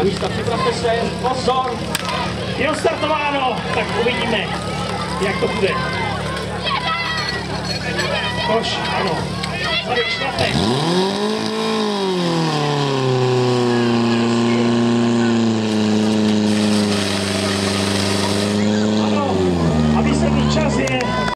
Na místa, připravte se, pozor! Je odstartováno, tak uvidíme, jak to bude. Koš, ano, tady šlape.